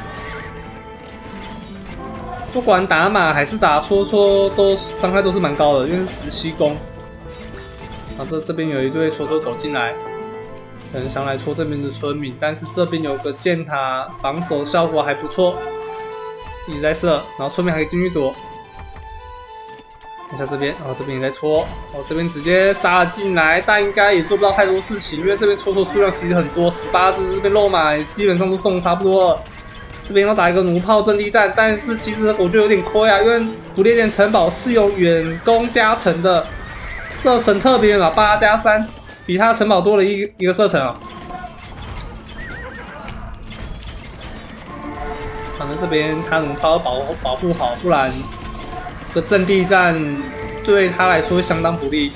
不管打马还是打戳戳，都伤害都是蛮高的，因为是17攻。啊，这边有一队戳戳走进来，可能想来戳这边的村民，但是这边有个箭塔，防守效果还不错，一直在射，然后村民还可以进去躲。看一下这边，哦，这边也在戳，哦，这边直接杀了进来，但应该也做不到太多事情，因为这边戳戳数量其实很多，18只，这边肉马基本上都送的差不多了。这边要打一个弩炮阵地战，但是其实我觉得有点亏啊，因为不列颠城堡是有远攻加成的，射程特别远啊，8+3，比他城堡多了一个射程啊。 反正这边他能他要保护好，不然这阵地战对他来说相当不利。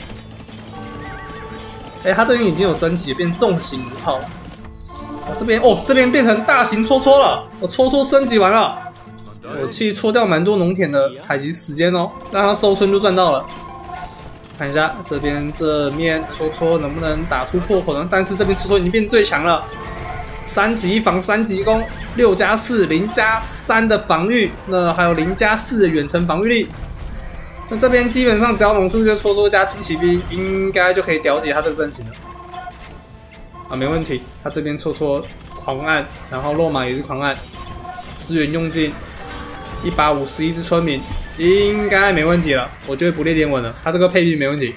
他这边已经有升级，变重型弩炮了。这边变成大型戳戳了，戳戳升级完了。我去戳掉蛮多农田的采集时间哦，让他收村就赚到了。看一下这边这面戳戳能不能打出破口呢？但是这边戳戳已经变最强了，3级防3级攻，6+4 0+3的防御，那还有0+4的远程防御力。那这边基本上只要弄出一个戳戳加轻骑兵，应该就可以了解他这个阵型了。没问题，他这边戳戳狂按，然后落马也是狂按，资源用尽，1把51只村民，应该没问题了。我觉得不列颠稳了，他这个配比没问题。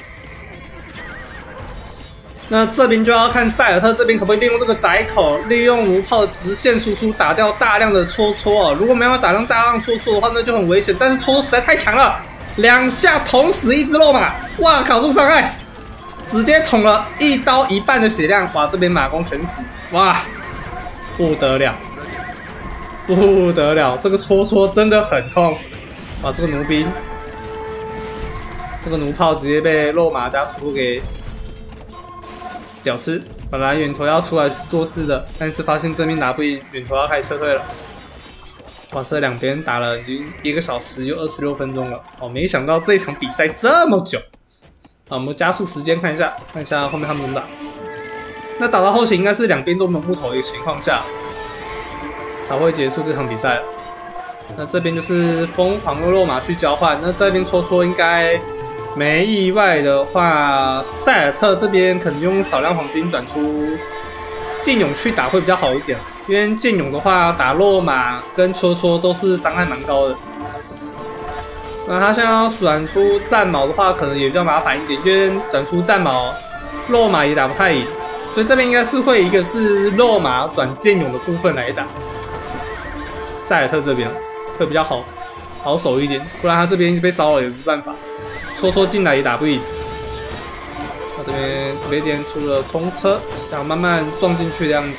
那这边就要看塞尔特这边可不可以利用这个窄口，利用弩炮的直线输出打掉大量的戳戳哦。如果没办法打上大量戳戳的话，那就很危险。但是戳戳实在太强了，2下捅死1只落马，哇靠，这个伤害！直接捅了1刀1半的血量，哇！这边马弓全死，哇，不得了，不得了！这个戳戳真的很痛，哇！这个弩兵，这个弩炮直接被落马加戳给屌吃。本来远投要出来做事的，但是发现正面打不赢，远投要开始撤退了。哇！这两边打了已经1个小时又26分钟了，哦，没想到这一场比赛这么久。我们加速时间看一下后面他们怎么打。那打到后期应该是两边都没有木头的情况下，才会结束这场比赛。那这边就是疯狂的落马去交换。那这边戳戳应该没意外的话，塞尔特这边可能用少量黄金转出剑勇去打会比较好一点，因为剑勇的话打落马跟戳戳都是伤害蛮高的。那他现在要转出战矛的话，可能也比较麻烦一点，因为转出战矛，落马也打不太赢，所以这边应该是会一个是落马转剑勇的部分来打。塞尔特这边会比较好守一点，不然他这边一直被骚扰也没办法，戳戳进来也打不赢。他这边不列颠出了冲车，然后慢慢撞进去这样子。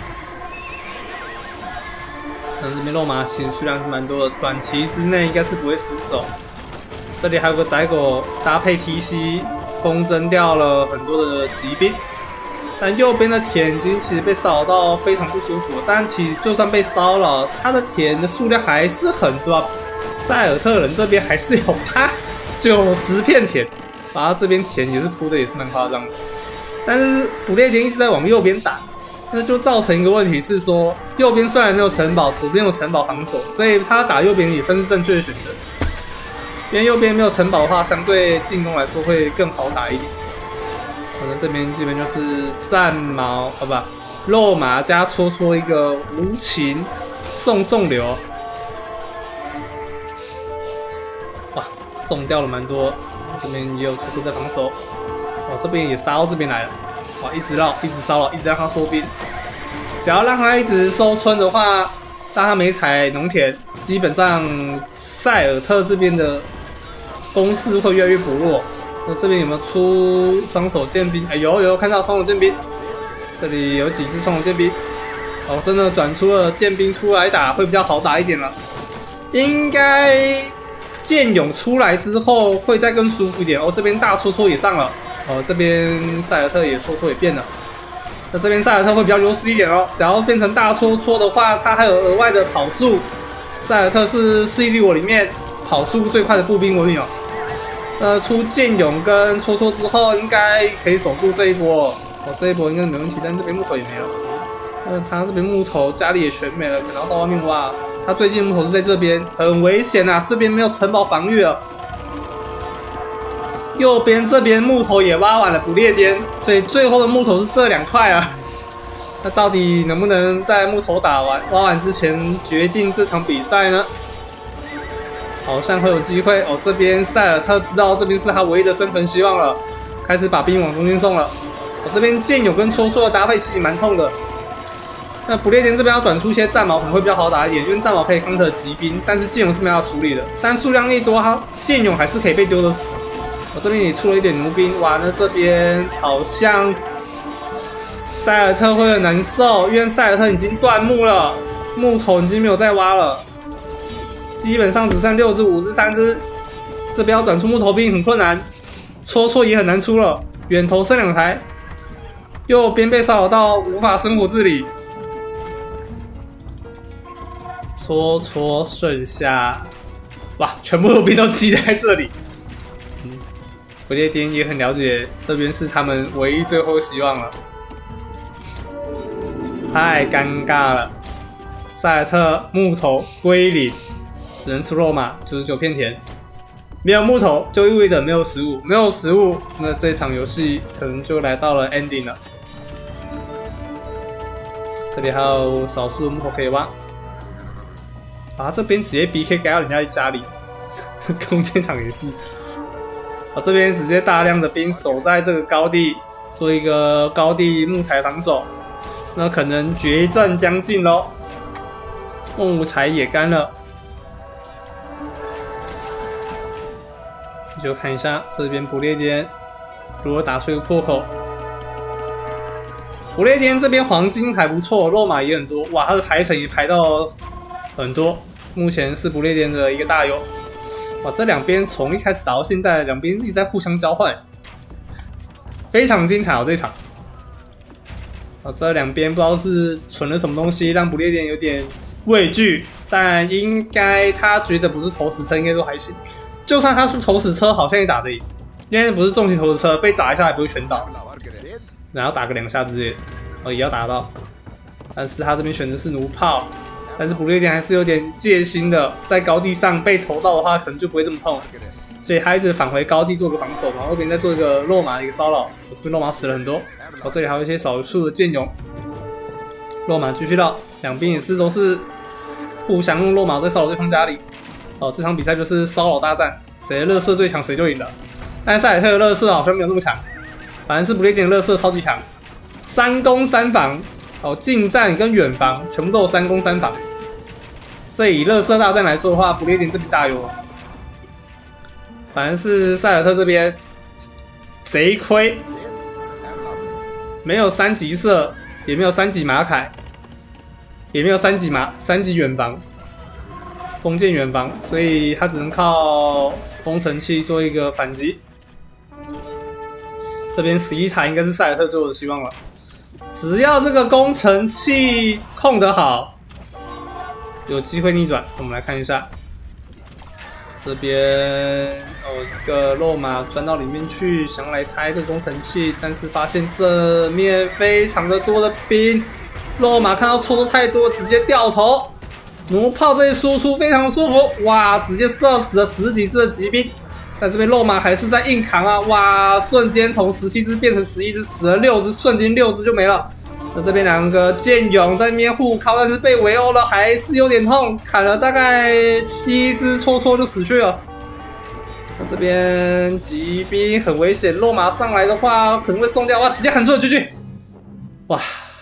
但这边肉麻其实数量是蛮多的，短期之内应该是不会失手。这里还有个窄狗搭配 TC 风筝掉了很多的骑兵，但右边的田已经其实被骚扰到非常不舒服。但其实就算被骚扰，他的田的数量还是很多。塞尔特人这边还是有90片田，把他这边田也是铺的也是蛮夸张的。但是不列颠一直在往右边打。那就造成一个问题是说，右边虽然没有城堡，左边有城堡防守，所以他打右边也算是正确的选择。因为右边没有城堡的话，相对进攻来说会更好打一点。反正这边基本就是战矛，肉马加戳戳一个无情送流，哇，送掉了蛮多。这边也有戳戳在防守，这边也杀到这边来了。哇！一直绕，一直骚扰，一直让他收兵。只要让他一直收村的话，让他没采农田，基本上塞尔特这边的攻势会越来越薄弱。那这边有没有出双手剑兵？有看到双手剑兵，这里有几只双手剑兵。真的转出了剑兵出来打，会比较好打一点了。应该剑勇出来之后会再更舒服一点。这边大戳戳也上了。这边塞尔特也戳戳也变了，那这边塞尔特会比较优势一点哦。只要变成大戳戳的话，它还有额外的跑速。塞尔特是4力我里面跑速最快的步兵文明哦。出剑勇跟戳戳之后，应该可以守住这一波。这一波应该没问题，但这边木头也没了。他这边木头家里也全没了，然后到外面挖。他最近木头是在这边，很危险啊！这边没有城堡防御了。右边这边木头也挖完了不列颠，所以最后的木头是这2块啊。那到底能不能在木头挖完之前决定这场比赛呢？好像会有机会哦。这边塞尔特知道这边是他唯一的生存希望了，开始把兵往中间送了。这边剑勇跟戳戳的搭配其实蛮痛的。那不列颠这边要转出一些战矛可能会比较好打一点，因为战矛可以 counter 骑兵，但是剑勇是没有要处理的。但数量一多，他剑勇还是可以被丢的死。这边也出了一点弩兵，哇！那这边好像塞尔特会很难受，因为塞尔特已经断木了。 木头已经没有再挖了，基本上只剩6只、5只、3只。这边要转出木头兵很困难，戳也很难出了。远投剩2台，右边被骚扰到无法生活自理。戳剩下，哇，全部的兵都积在这里。不列颠也很了解，这边是他们唯一最后希望了。太尴尬了，塞尔特木头归零，只能出肉马，99片田。没有木头就意味着没有食物，没有食物，那这场游戏可能就来到了 ending 了。这里还有少数的木头可以挖。啊，这边直接 BK 改到人家家里，弓箭场也是。啊，这边直接大量的兵守在这个高地，做一个高地木材防守。那可能决战将近咯，木材也干了。你就看一下这边不列颠如何打出一个破口。不列颠这边黄金还不错，肉马也很多，哇，他的排程也排到很多，目前是不列颠的一个大优。哇，这两边从一开始打到现在，两边一直在互相交换，非常精彩哦这一场。啊，这两边不知道是存了什么东西，让不列颠有点畏惧，但应该他觉得不是投石车，应该都还行。就算他出投石车，好像也打得赢，因为不是重型投石车，被砸一下也不会全倒，然后打个2下之类的，哦也要打到。但是他这边选的是弩炮，但是不列颠还是有点戒心的，在高地上被投到的话，可能就不会这么痛，所以他一直返回高地做个防守，然后后边再做一个肉马的一个骚扰。这边肉马死了很多，哦这里还有一些少数的剑勇，肉马继续到，两边也是都是互相用肉马在骚扰对方家里。哦，这场比赛就是骚扰大战，谁的乐色最强谁就赢了。但塞尔特的乐色好像没有那么强，反正是不列颠的乐色超级强，3攻3防，哦，近战跟远防全部都有3攻3防。所以以乐色大战来说的话，不列颠这边大优了。反正是塞尔特这边贼亏，没有3级射，也没有3级马凯，也没有3级远防。弓箭远防，所以他只能靠工程器做一个反击。这边11塔应该是塞尔特最后的希望了，只要这个工程器控得好，有机会逆转。我们来看一下，这边一个肉马钻到里面去，想要来拆这个工程器，但是发现这面非常的多的兵，肉马看到戳的太多，直接掉头。弩炮这一输出非常舒服，哇，直接射死了10几只的骑兵，但这边肉马还是在硬扛啊，哇，瞬间从17只变成11只，死了6只，瞬间6只就没了。那这边2个剑勇在那边互靠，但是被围殴了，还是有点痛，砍了大概7只戳就死去了。那这边骑兵很危险，肉马上来的话可能会送掉，哇，直接喊出了GG，哇！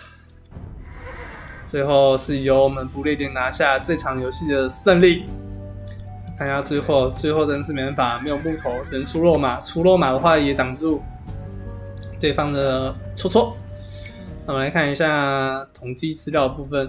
最后是由我们不列颠拿下这场游戏的胜利。看一下最后真的是没办法，没有木头，只能出肉马。出肉马的话也挡不住对方的戳。那我们来看一下统计资料的部分。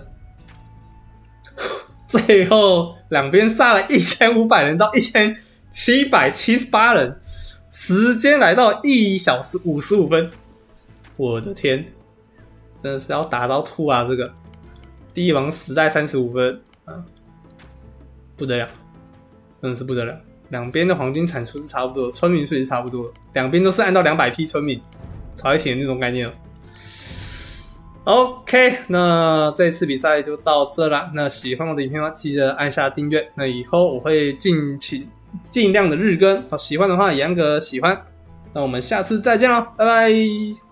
最后两边杀了1500人到1778人，时间来到1小时55分。我的天，真的是要打到吐啊！这个。帝王时代35分啊，不得了，真的是不得了。两边的黄金产出是差不多，村民数也是差不多，两边都是按照200批村民炒一铁的那种概念了。OK， 那这次比赛就到这啦。那喜欢我的影片的话，记得按下订阅。那以后我会尽量的日更，好，喜欢的话也按个喜欢。那我们下次再见喽，拜拜。